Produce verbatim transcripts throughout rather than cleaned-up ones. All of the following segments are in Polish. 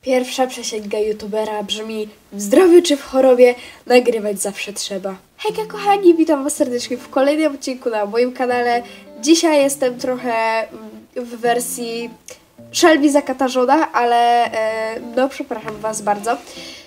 Pierwsza przysięga youtubera brzmi: w zdrowiu czy w chorobie nagrywać zawsze trzeba. Hejka kochani, witam was serdecznie w kolejnym odcinku na moim kanale. Dzisiaj jestem trochę w wersji Shelby zakatarzona, ale e, no przepraszam was bardzo. E,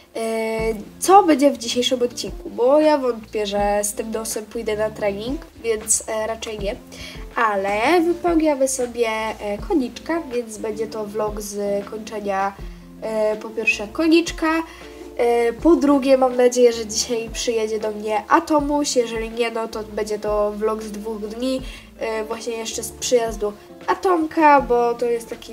co będzie w dzisiejszym odcinku? Bo ja wątpię, że z tym nosem pójdę na trening, więc e, raczej nie. Ale wypełniamy sobie e, koniczka, więc będzie to vlog z kończenia e, po pierwsze koniczka. E, po drugie mam nadzieję, że dzisiaj przyjedzie do mnie Atomuś. Jeżeli nie, no to będzie to vlog z dwóch dni. E, właśnie jeszcze z przyjazdu Atomka, bo to jest taki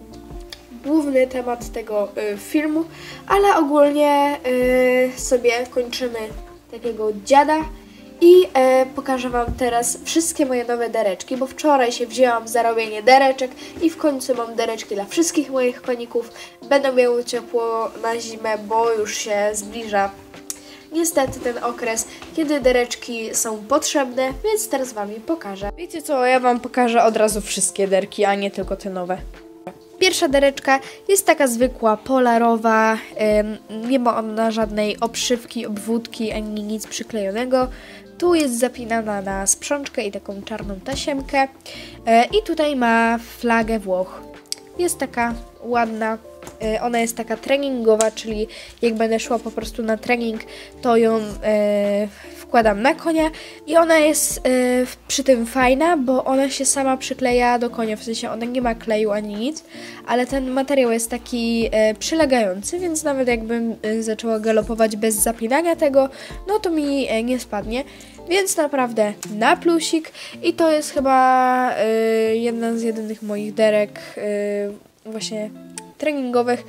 główny temat tego y, filmu, ale ogólnie y, sobie kończymy takiego dziada i y, pokażę wam teraz wszystkie moje nowe dereczki, bo wczoraj się wzięłam za robienie dereczek i w końcu mam dereczki dla wszystkich moich koników. Będą miały ciepło na zimę, bo już się zbliża niestety ten okres, kiedy dereczki są potrzebne, więc teraz wam je pokażę. Wiecie co, ja wam pokażę od razu wszystkie derki, a nie tylko te nowe. Pierwsza dereczka jest taka zwykła, polarowa, nie ma ona żadnej obszywki, obwódki ani nic przyklejonego. Tu jest zapinana na sprzączkę i taką czarną tasiemkę i tutaj ma flagę Włoch. Jest taka ładna, ona jest taka treningowa, czyli jak będę szła po prostu na trening, to ją e, wkładam na konia i ona jest e, przy tym fajna, bo ona się sama przykleja do konia, w sensie ona nie ma kleju ani nic, ale ten materiał jest taki e, przylegający, więc nawet jakbym e, zaczęła galopować bez zapinania tego, no to mi e, nie spadnie. Więc naprawdę na plusik i to jest chyba y, jedna z jedynych moich derek y, właśnie treningowych.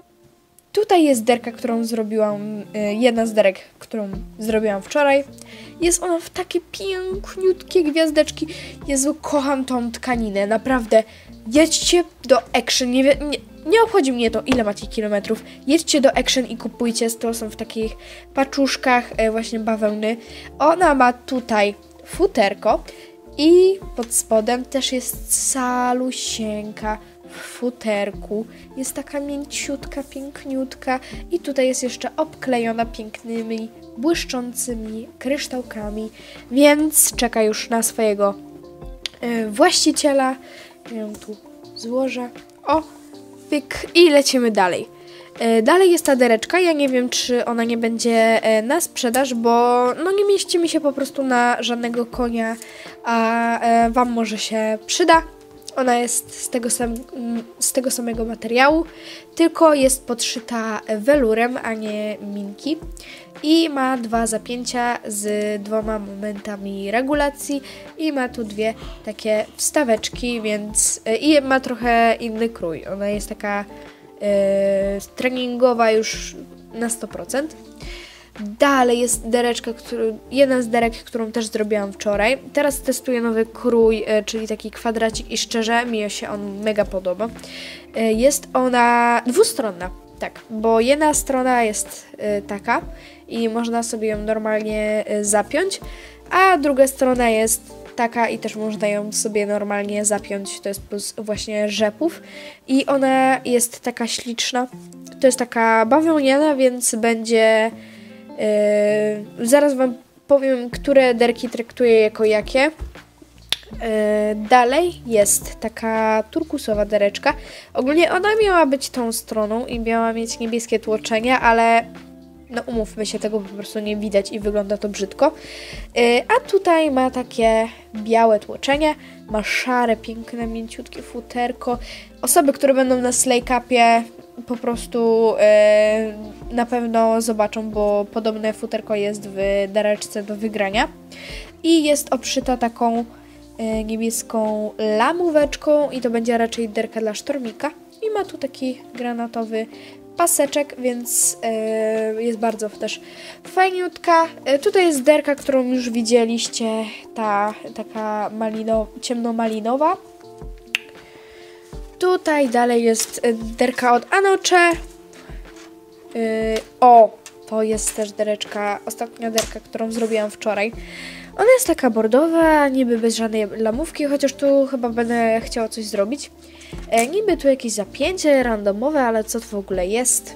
Tutaj jest derka, którą zrobiłam, y, jedna z derek, którą zrobiłam wczoraj. Jest ona w takie piękniutkie gwiazdeczki. Jezu, kocham tą tkaninę, naprawdę. Jedźcie do Action, nie, nie, nie obchodzi mnie to, ile macie kilometrów. Jedźcie do Action i kupujcie, to są w takich paczuszkach e, właśnie bawełny. Ona ma tutaj futerko i pod spodem też jest salusieńka w futerku. Jest taka mięciutka, piękniutka i tutaj jest jeszcze obklejona pięknymi, błyszczącymi kryształkami, więc czeka już na swojego e, właściciela. Ja ją tu złożę. O! Pyk. I lecimy dalej. E, dalej jest ta dereczka. Ja nie wiem, czy ona nie będzie e, na sprzedaż, bo no nie mieści mi się po prostu na żadnego konia, a e, wam może się przyda. Ona jest z tego, sam, z tego samego materiału, tylko jest podszyta welurem, a nie minki. I ma dwa zapięcia z dwoma momentami regulacji i ma tu dwie takie wstaweczki, więc i ma trochę inny krój. Ona jest taka e, treningowa już na sto procent. Dalej jest dereczka, który, jedna z derek, którą też zrobiłam wczoraj. Teraz testuję nowy krój, e, czyli taki kwadracik i szczerze mi się on mega podoba. E, jest ona dwustronna, tak, bo jedna strona jest e, taka i można sobie ją normalnie e, zapiąć, a druga strona jest taka i też można ją sobie normalnie zapiąć, to jest plus właśnie rzepów i ona jest taka śliczna. To jest taka bawełniana, więc będzie... Yy, zaraz wam powiem, które derki traktuję jako jakie. Yy, dalej jest taka turkusowa dereczka. Ogólnie ona miała być tą stroną i miała mieć niebieskie tłoczenia, ale no umówmy się, tego po prostu nie widać i wygląda to brzydko. Yy, a tutaj ma takie białe tłoczenie, ma szare, piękne, mięciutkie futerko. Osoby, które będą na Slay Cupie, po prostu e, na pewno zobaczą, bo podobne futerko jest w dereczce do wygrania. I jest obszyta taką e, niebieską lamóweczką i to będzie raczej derka dla sztormika. I ma tu taki granatowy paseczek, więc e, jest bardzo też fajniutka. E, tutaj jest derka, którą już widzieliście, ta taka malino, ciemnomalinowa. Tutaj dalej jest derka od Anoche. Yy, o, to jest też dereczka, ostatnia derka, którą zrobiłam wczoraj. Ona jest taka bordowa, niby bez żadnej lamówki, chociaż tu chyba będę chciała coś zrobić. E, niby tu jakieś zapięcie randomowe, ale co to w ogóle jest?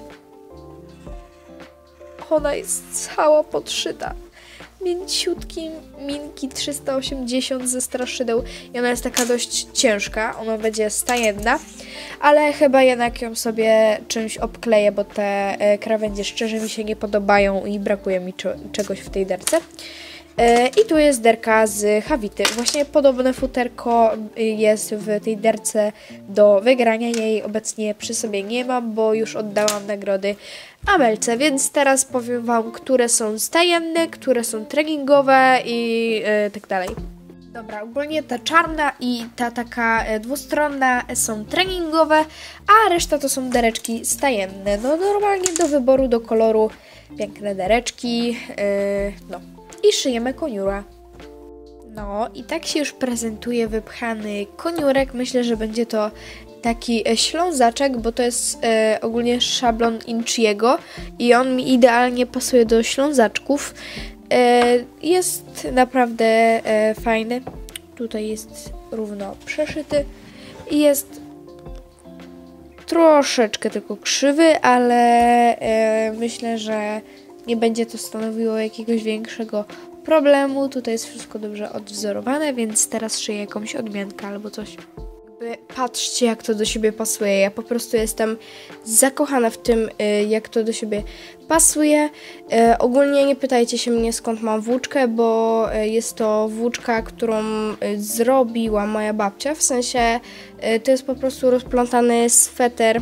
Ona jest cała podszyta. Mięciutki Minki trzysta osiemdziesiąt ze straszydeł i ona jest taka dość ciężka, ona będzie stajenna, ale chyba jednak ją sobie czymś obkleję, bo te e, krawędzie szczerze mi się nie podobają i brakuje mi czegoś w tej derce. E, I tu jest derka z Hawity. Właśnie podobne futerko jest w tej derce do wygrania. Jej obecnie przy sobie nie mam, bo już oddałam nagrody Amelce, więc teraz powiem Wam, które są stajenne, które są treningowe i e, tak dalej. Dobra, ogólnie ta czarna i ta taka e, dwustronna są treningowe, a reszta to są dereczki stajenne. No normalnie do wyboru, do koloru, piękne dereczki, e, no i szyjemy koniura. No i tak się już prezentuje wypchany koniurek. Myślę, że będzie to taki ślązaczek, bo to jest e, ogólnie szablon Inchiego i on mi idealnie pasuje do ślązaczków. E, jest naprawdę e, fajny. Tutaj jest równo przeszyty i jest troszeczkę tylko krzywy, ale e, myślę, że nie będzie to stanowiło jakiegoś większego problemu. Tutaj jest wszystko dobrze odwzorowane, więc teraz szyję jakąś odmiankę albo coś. Patrzcie, jak to do siebie pasuje. Ja po prostu jestem zakochana w tym, jak to do siebie pasuje. Ogólnie nie pytajcie się mnie, skąd mam włóczkę, bo jest to włóczka, którą zrobiła moja babcia. W sensie to jest po prostu rozplątany sweter.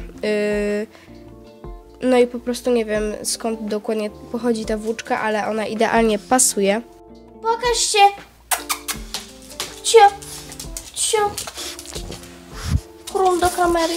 No i po prostu nie wiem, skąd dokładnie pochodzi ta włóczka, ale ona idealnie pasuje. Pokaż się! Cio! Cio! Król do kamery.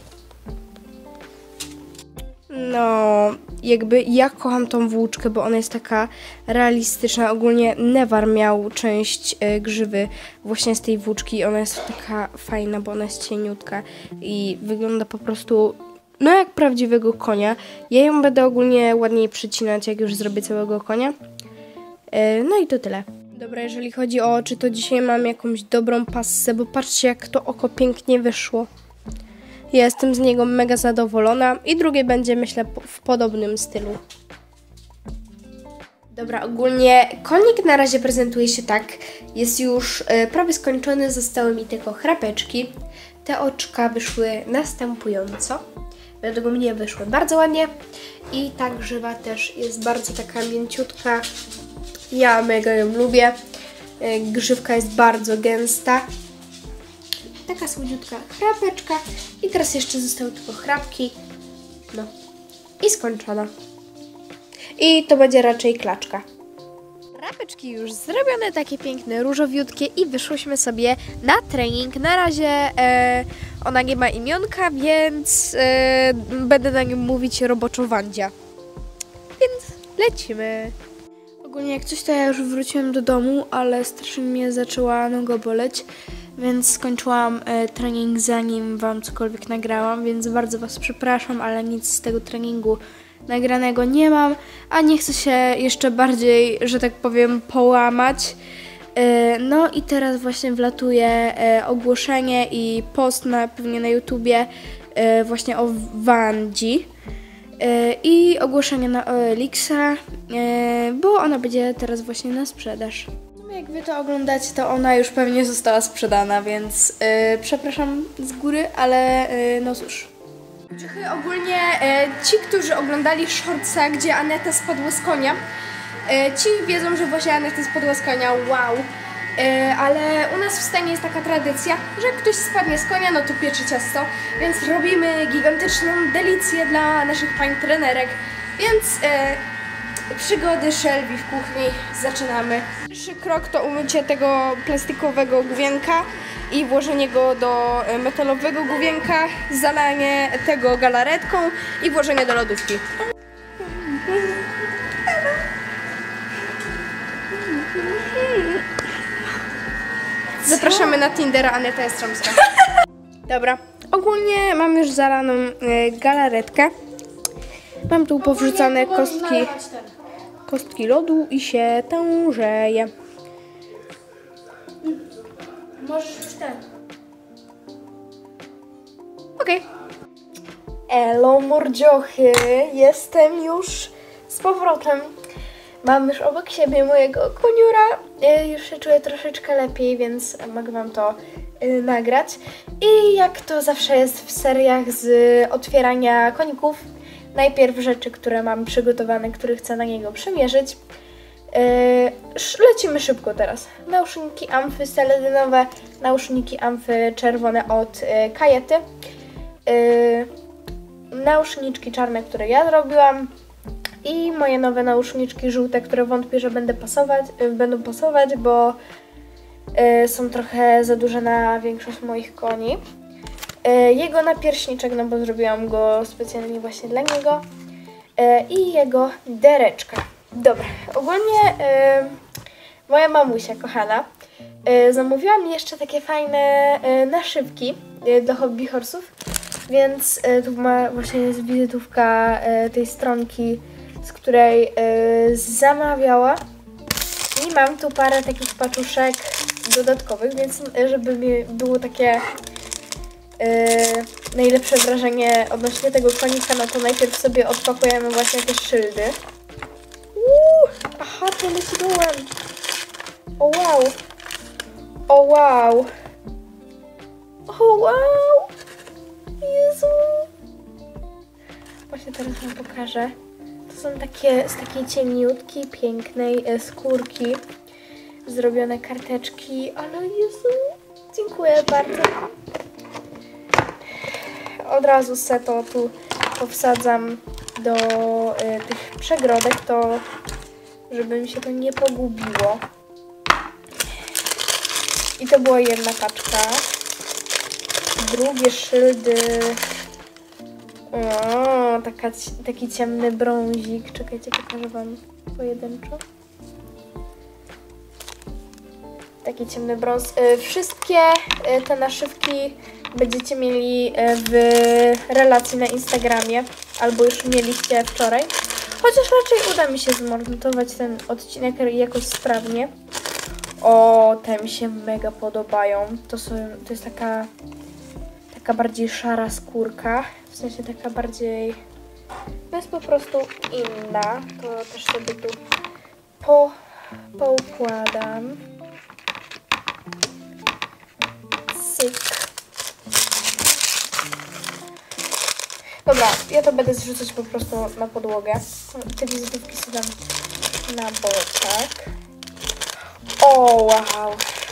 No, jakby ja kocham tą włóczkę, bo ona jest taka realistyczna. Ogólnie Newar miał część y, grzywy właśnie z tej włóczki. Ona jest taka fajna, bo ona jest cieniutka i wygląda po prostu no jak prawdziwego konia. Ja ją będę ogólnie ładniej przycinać, jak już zrobię całego konia. Y, no i to tyle. Dobra, jeżeli chodzi o oczy, to dzisiaj mam jakąś dobrą passę, bo patrzcie, jak to oko pięknie wyszło. Ja jestem z niego mega zadowolona i drugie będzie, myślę, w podobnym stylu. Dobra, ogólnie konik na razie prezentuje się tak. Jest już y, prawie skończony, zostały mi tylko chrapeczki. Te oczka wyszły następująco. Według mnie wyszły bardzo ładnie i ta grzywa też jest bardzo taka mięciutka. Ja mega ją lubię. Grzywka jest bardzo gęsta. Taka słodziutka chrapeczka. I teraz jeszcze zostały tylko chrapki. No. I skończona. I to będzie raczej klaczka. Chrapeczki już zrobione, takie piękne, różowiutkie i wyszłyśmy sobie na trening. Na razie e, ona nie ma imionka, więc e, będę na nim mówić roboczo Wandzia. Więc lecimy. Ogólnie jak coś, to ja już wróciłam do domu, ale strasznie mnie zaczęła noga boleć, więc skończyłam e, trening zanim Wam cokolwiek nagrałam, więc bardzo Was przepraszam, ale nic z tego treningu nagranego nie mam, a nie chcę się jeszcze bardziej, że tak powiem, połamać. E, no i teraz właśnie wlatuje e, ogłoszenie i post na, pewnie na YouTubie e, właśnie o Wandzi. I ogłoszenie na O L X-a, bo ona będzie teraz właśnie na sprzedaż. Jak Wy to oglądacie, to ona już pewnie została sprzedana, więc yy, przepraszam z góry, ale yy, no cóż. Ciuchy ogólnie yy, ci, którzy oglądali shortsa, gdzie Aneta spadła z konia, yy, ci wiedzą, że właśnie Aneta spadła z konia, wow. Yy, ale u nas w stanie jest taka tradycja, że jak ktoś spadnie z konia, no to pieczy ciasto, więc robimy gigantyczną delicję dla naszych pań trenerek, więc yy, przygody Shelby w kuchni zaczynamy. Pierwszy krok to umycie tego plastikowego główienka i włożenie go do metalowego główienka, zalanie tego galaretką i włożenie do lodówki. Zapraszamy na Tindera, Aneta Jastrzębska. Dobra, ogólnie mam już zalaną y, galaretkę. Mam tu powrzucane kostki, kostki lodu i się tężeje. Możesz już ten. Okej. Okay. Elo mordziochy, jestem już z powrotem. Mam już obok siebie mojego koniura. Już się czuję troszeczkę lepiej, więc mogę wam to y, nagrać. I jak to zawsze jest w seriach z otwierania koników, najpierw rzeczy, które mam przygotowane, które chcę na niego przymierzyć. Yy, lecimy szybko teraz. Nauszniki amfy seledynowe, nauszniki amfy czerwone od yy, Kajety, yy, nauszniczki czarne, które ja zrobiłam i moje nowe nauszniczki żółte, które wątpię, że będę pasować, yy, będą pasować, bo yy, są trochę za duże na większość moich koni. Yy, jego napierśniczek, no bo zrobiłam go specjalnie właśnie dla niego, yy, i jego dereczka. Dobra, ogólnie yy, moja mamusia kochana yy, zamówiła mi jeszcze takie fajne yy, naszywki yy, dla hobby horsów, więc yy, tu ma właśnie jest wizytówka yy, tej stronki, z której yy, zamawiała i mam tu parę takich paczuszek dodatkowych, więc yy, żeby mi było takie yy, najlepsze wrażenie odnośnie tego konika, no to najpierw sobie odpakujemy właśnie te szyldy. Uuu, aha, to leci dołem. O wow. O wow. O wow. Jezu. Właśnie teraz wam pokażę. To są takie z takiej ciemniutkiej, pięknej e, skórki. Zrobione karteczki. Ale Jezu. Dziękuję bardzo. Od razu se to tu powsadzam do y, tych przegrodek, to żeby mi się to nie pogubiło. I to była jedna paczka. Drugie szyldy. O, taka, taki ciemny brązik. Czekajcie, pokażę wam pojedynczo. Taki ciemny brąz. Y, wszystkie y, te naszywki będziecie mieli w relacji na Instagramie, albo już mieliście wczoraj. Chociaż raczej uda mi się zmontować ten odcinek jakoś sprawnie. O, te mi się mega podobają. To, są, to jest taka, taka bardziej szara skórka. W sensie taka bardziej... To jest po prostu inna. To też sobie tu po, poukładam. Cyk. Dobra, ja to będę zrzucać po prostu na podłogę. Te wizytówki sobie dam na boczek. O, wow.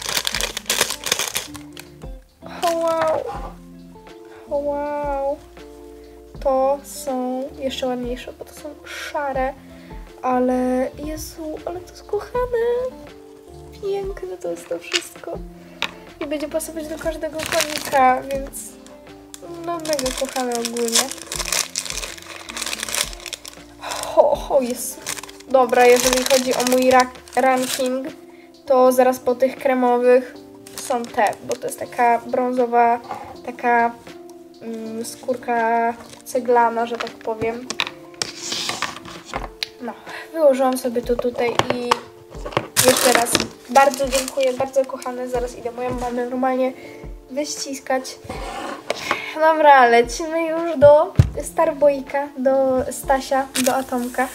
O, wow. O, wow. To są jeszcze ładniejsze, bo to są szare. Ale, Jezu, ale to jest kochane. Piękne to jest to wszystko. I będzie pasować do każdego konika, więc no mega kochane ogólnie. O, o jest. Dobra, jeżeli chodzi o mój ra ranking, to zaraz po tych kremowych są te, bo to jest taka brązowa, taka mm, skórka ceglana, że tak powiem. No, wyłożyłam sobie to tutaj i jeszcze raz bardzo dziękuję, bardzo kochane. Zaraz idę moją mamę normalnie wyściskać. Dobra, lecimy już do Starboyka, do Stasia, do Atomka.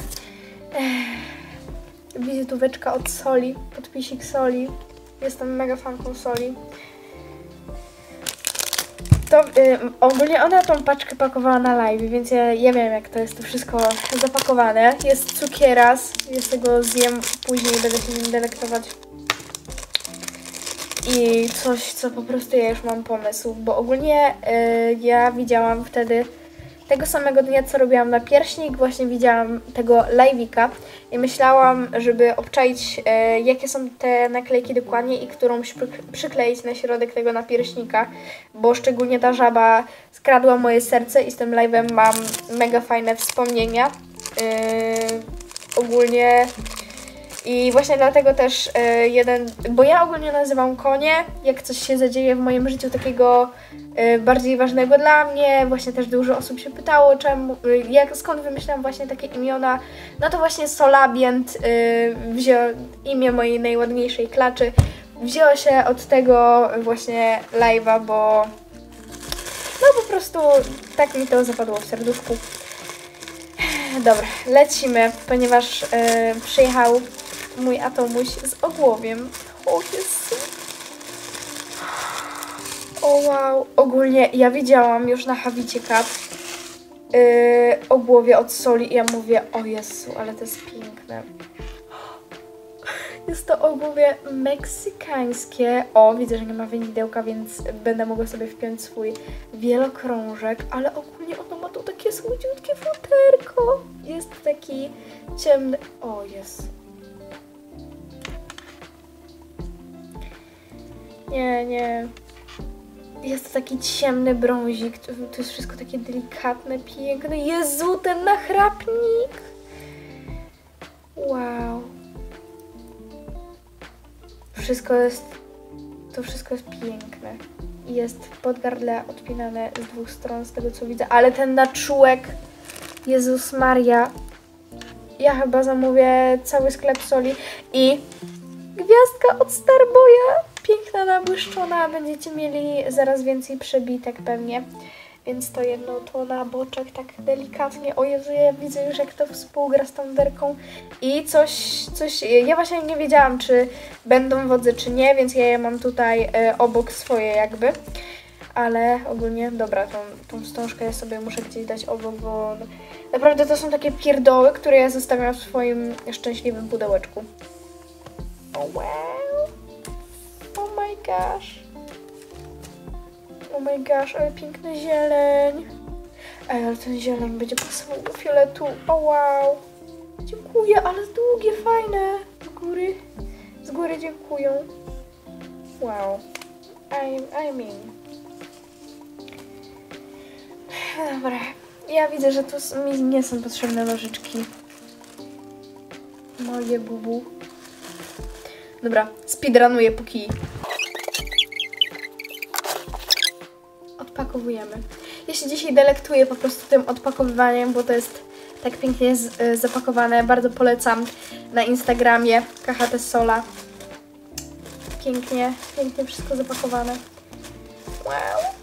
Ech, wizytóweczka od Soli, podpisik Soli. Jestem mega fanką Soli. To y, ogólnie ona tą paczkę pakowała na live, więc ja, ja wiem, jak to jest to wszystko zapakowane. Jest cukieras, jest tego zjem później, będę się nim delektować. I coś, co po prostu ja już mam pomysł, bo ogólnie y, ja widziałam wtedy tego samego dnia, co robiłam na pierśnik, właśnie widziałam tego live'ika i myślałam, żeby obczaić, e, jakie są te naklejki dokładnie i którąś przykleić na środek tego napierśnika, bo szczególnie ta żaba skradła moje serce i z tym live'em mam mega fajne wspomnienia. E, ogólnie i właśnie dlatego też e, jeden, bo ja ogólnie nazywam konie, jak coś się zadzieje w moim życiu takiego e, bardziej ważnego dla mnie, właśnie też dużo osób się pytało, czemu, e, jak, skąd wymyślam właśnie takie imiona, no to właśnie Solabient, e, wziął imię mojej najładniejszej klaczy, wzięło się od tego właśnie live'a, bo No po prostu tak mi to zapadło w serduszku. Dobra, lecimy, ponieważ e, przyjechał mój Atomuś z ogłowiem. O Jezu. O wow, ogólnie ja widziałam już na Habicie Cat yy, ogłowie od Soli i ja mówię, o Jezu, ale to jest piękne. Jest to ogłowie meksykańskie. O, widzę, że nie ma wynidełka, więc będę mogła sobie wpiąć swój wielokrążek, ale ogólnie ono ma tu takie słodziutkie futerko. Jest taki ciemny... O, jest. Nie, nie. Jest to taki ciemny brązik. To, to jest wszystko takie delikatne, piękne. Jezu, ten nachrapnik! Wow. Wszystko jest... To wszystko jest piękne. I jest podgardle odpinane z dwóch stron, z tego co widzę. Ale ten naczółek... Jezus Maria. Ja chyba zamówię cały sklep Soli. I gwiazdka od Starboya. Piękna, nabłyszczona. Będziecie mieli zaraz więcej przebitek pewnie. Więc to jedno to na boczek tak delikatnie. O Jezu, ja widzę już jak to współgra z tą derką. I coś, coś... Ja właśnie nie wiedziałam, czy będą wodze, czy nie, więc ja je mam tutaj e, obok swoje jakby. Ale ogólnie, dobra, tą, tą wstążkę ja sobie muszę gdzieś dać obok, bo naprawdę to są takie pierdoły, które ja zostawiam w swoim szczęśliwym pudełeczku. O wow! Oh my gosh! Oh my gosh, ale piękny zieleń! Ej, ale ten zieleń będzie pasował do fioletu. O wow! Dziękuję, ale długie, fajne! Z góry, z góry dziękuję. Wow! I, I mean... Dobra, ja widzę, że tu mi nie są potrzebne nożyczki. Moje bubu. Dobra, speedrunuję póki. Odpakowujemy. Ja się dzisiaj delektuję po prostu tym odpakowywaniem, bo to jest tak pięknie z, y, zapakowane. Bardzo polecam na Instagramie K H T Sola. Pięknie, pięknie wszystko zapakowane. Wow!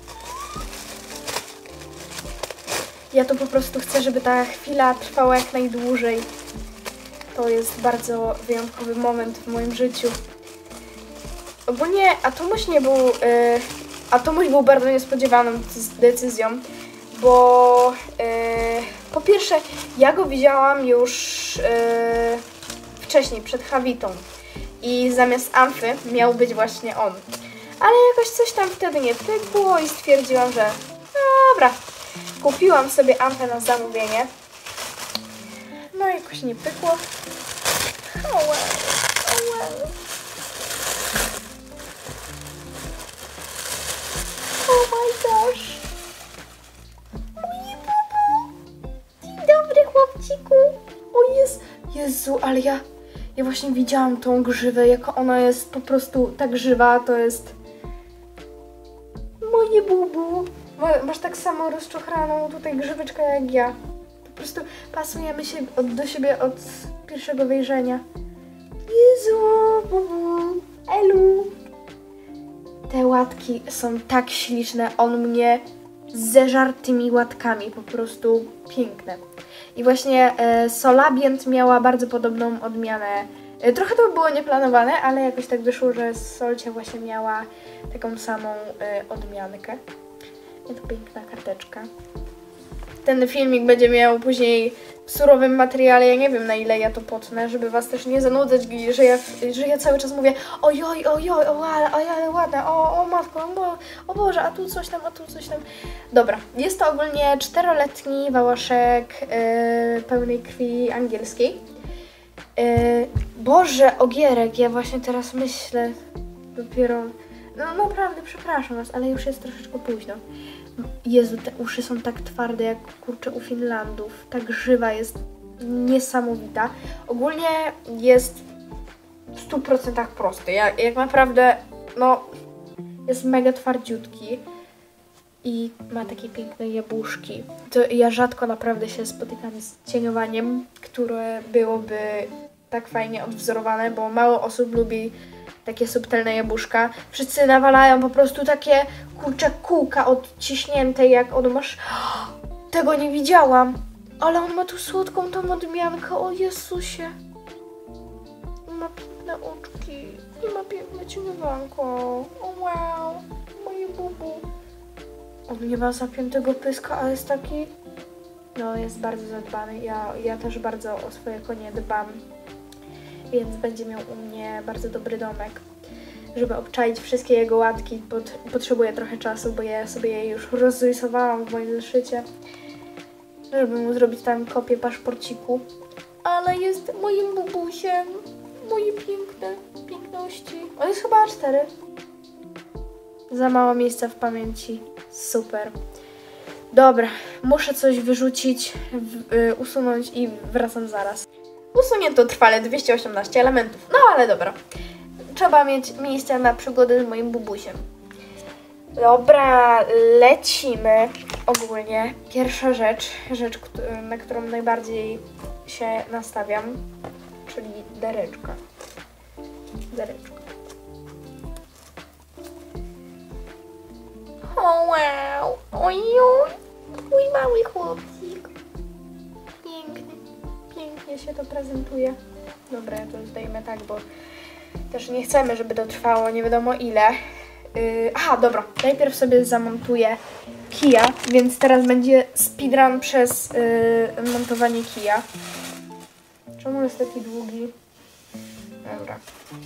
Ja to po prostu chcę, żeby ta chwila trwała jak najdłużej. To jest bardzo wyjątkowy moment w moim życiu. Ogólnie Atomuś nie był... Yy, Atomuś był bardzo niespodziewaną decyzją, bo yy, po pierwsze ja go widziałam już yy, wcześniej, przed Habitą i zamiast Amfy miał być właśnie on. Ale jakoś coś tam wtedy nie pykło i stwierdziłam, że dobra, kupiłam sobie Amfę na zamówienie. No i jakoś nie pykło. Oh well, oh well. Oh my gosh. Mój bubu. Dzień dobry, chłopciku. O jest, Jezu, ale ja, ja właśnie widziałam tą grzywę, jaka ona jest po prostu tak żywa, to jest moje bubu. Masz tak samo rozczochraną tutaj grzyweczkę jak ja. Po prostu pasujemy się od, do siebie od pierwszego wejrzenia. Jezu, bubu, elu. Te łatki są tak śliczne, on mnie zeżarł tymi łatkami, po prostu piękne. I właśnie e, Solabient miała bardzo podobną odmianę. E, trochę to było nieplanowane, ale jakoś tak wyszło, że Solcia właśnie miała taką samą e, odmiankę. I to piękna karteczka. Ten filmik będzie miał później w surowym materiale, ja nie wiem na ile ja to potnę, żeby was też nie zanudzać, że ja, że ja cały czas mówię ojoj, ojoj, o, ale, oj, ale ładna, o, o matko, o, Bo, o Boże, a tu coś tam, a tu coś tam. Dobra, jest to ogólnie czteroletni wałaszek yy, pełnej krwi angielskiej. Yy, Boże, ogierek, ja właśnie teraz myślę dopiero, no naprawdę przepraszam was, ale już jest troszeczkę późno. Jezu, te uszy są tak twarde jak kurczę u Finlandów. Tak żywa jest, niesamowita. Ogólnie jest w stu procentach prosty. Jak, jak naprawdę, no, jest mega twardziutki i ma takie piękne jabłuszki. To ja rzadko naprawdę się spotykam z cieniowaniem, które byłoby tak fajnie odwzorowane, bo mało osób lubi takie subtelne jabłuszka. Wszyscy nawalają po prostu takie, kurczę, kółka odciśnięte, jak on masz... Tego nie widziałam. Ale on ma tu słodką tą odmiankę, o Jezusie. I ma piękne oczki. I ma piękne ciuchowanko. O wow, moje bubu. On nie ma zapiętego pyska, ale jest taki... No, jest bardzo zadbany. Ja, ja też bardzo o swoje konie dbam. Więc będzie miał u mnie bardzo dobry domek. Żeby obczaić wszystkie jego łatki, pot, potrzebuję trochę czasu, bo ja sobie je już rozrysowałam w moim zeszycie. Żeby mu zrobić tam kopię paszporciku. Ale jest moim bubusiem. Moje piękne piękności. On jest chyba A cztery. Za mało miejsca w pamięci. Super. Dobra, muszę coś wyrzucić, w, y, usunąć i wracam zaraz. Usunięto trwale dwieście osiemnaście elementów. No ale dobra. Trzeba mieć miejsce na przygody z moim bubusiem. Dobra, lecimy. Ogólnie pierwsza rzecz, rzecz, na którą najbardziej się nastawiam, czyli dereczka. Dereczka. O wow! Ojoj! Mój mały chłopcik. Piękny. Pięknie się to prezentuje. Dobra, to zdejmę tak, bo też nie chcemy, żeby to trwało nie wiadomo ile. Yy, aha, dobra. Najpierw sobie zamontuję kija, więc teraz będzie speedrun przez yy, montowanie kija. Czemu jest taki długi? Dobra.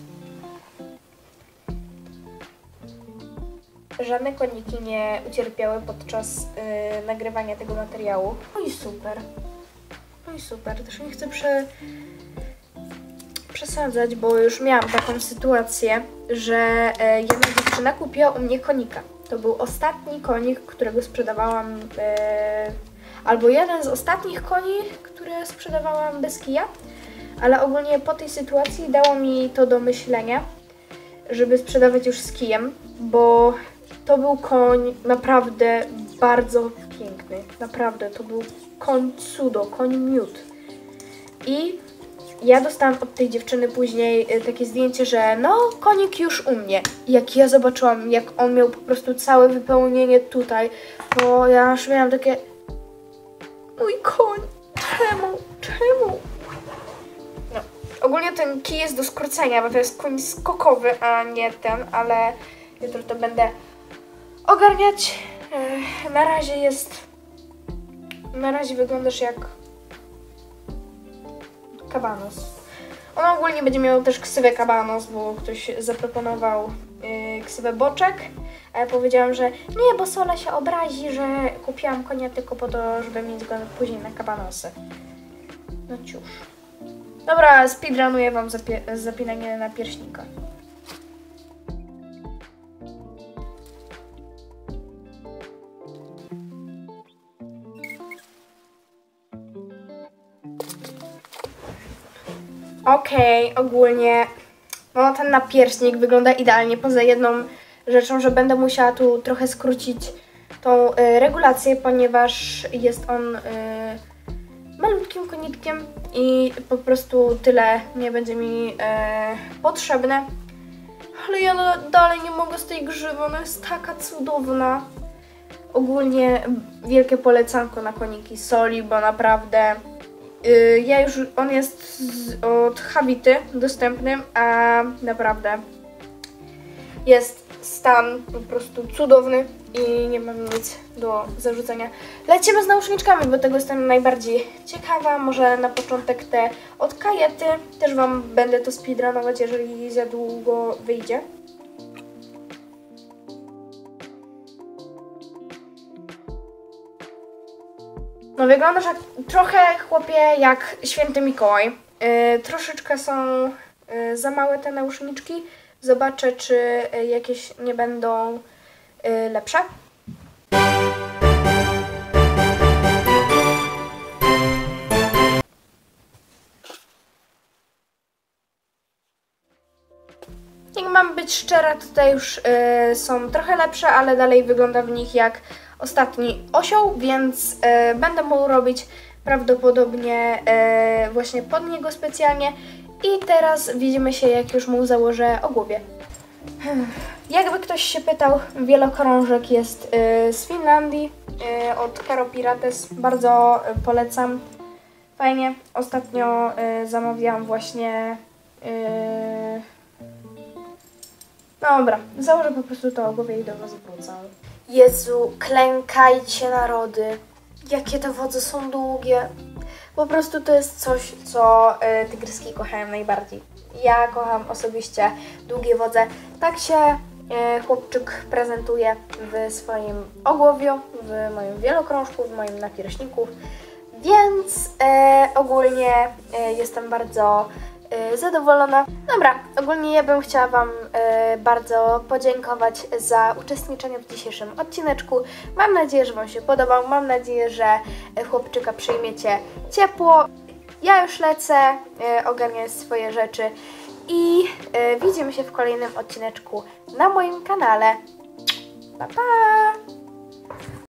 Żadne koniki nie ucierpiały podczas yy, nagrywania tego materiału. No i super. No i super. Też nie chcę prze... przesadzać, bo już miałam taką sytuację, że e, jedna dziewczyna kupiła u mnie konika. To był ostatni konik, którego sprzedawałam, e, albo jeden z ostatnich koni, które sprzedawałam bez kija, ale ogólnie po tej sytuacji dało mi to do myślenia, żeby sprzedawać już z kijem, bo to był koń naprawdę bardzo piękny. Naprawdę, to był koń cudo, koń miód. I ja dostałam od tej dziewczyny później takie zdjęcie, że no, konik już u mnie. I jak ja zobaczyłam, jak on miał po prostu całe wypełnienie tutaj, to ja aż miałam takie... Mój koń, czemu, czemu? No, ogólnie ten kij jest do skrócenia, bo to jest koń skokowy, a nie ten, ale jutro to będę ogarniać. Na razie jest... Na razie wyglądasz jak... Kabanos. On ogólnie będzie miał też ksywę Kabanos, bo ktoś zaproponował yy, ksywę Boczek, a ja powiedziałam, że nie, bo Sola się obrazi, że kupiłam konia tylko po to, żeby mieć go później na Kabanosy. No ciuż. Dobra, speedrunuję wam zapie- zapinanie na pierśnika. Okej, okay, ogólnie no ten napierśnik wygląda idealnie, poza jedną rzeczą, że będę musiała tu trochę skrócić tą y, regulację, ponieważ jest on y, malutkim koniczkiem i po prostu tyle nie będzie mi y, potrzebne. Ale ja dalej nie mogę z tej grzywy, ona jest taka cudowna. Ogólnie wielkie polecanko na koniki Soli, bo naprawdę... Ja już, on jest z, od Habity dostępny, a naprawdę jest stan po prostu cudowny i nie mam nic do zarzucenia. Lecimy z nauszniczkami, bo tego jestem najbardziej ciekawa. Może na początek te od Kajety, też wam będę to speedrunować, jeżeli za długo wyjdzie. No wyglądasz jak, trochę, chłopie, jak Święty Mikołaj. Yy, troszeczkę są yy, za małe te nauszniczki. Zobaczę, czy yy, jakieś nie będą yy, lepsze. Jak mam być szczera, tutaj już yy, są trochę lepsze, ale dalej wygląda w nich jak ostatni osioł, więc yy, będę mu robić prawdopodobnie yy, właśnie pod niego specjalnie. I teraz widzimy się, jak już mu założę ogłowie. Jakby ktoś się pytał, wielokrążek jest y, z Finlandii, y, od Caro Pirates. Bardzo y, polecam. Fajnie. Ostatnio y, zamawiałam właśnie... Y... Dobra, założę po prostu to ogłowie i do was wrócę. Jezu, klękajcie narody. Jakie te wodze są długie. Po prostu to jest coś, co y, tygryski kochają najbardziej. Ja kocham osobiście długie wodze. Tak się y, chłopczyk prezentuje w swoim ogłowiu, w moim wielokrążku, w moim napierśniku. Więc y, ogólnie y, jestem bardzo y, zadowolona. Dobra, ogólnie ja bym chciała Wam y, bardzo podziękować za uczestniczenie w dzisiejszym odcineczku. Mam nadzieję, że Wam się podobał. Mam nadzieję, że y, chłopczyka przyjmiecie ciepło. Ja już lecę, y, ogarniać swoje rzeczy i y, widzimy się w kolejnym odcineczku na moim kanale. Pa, pa!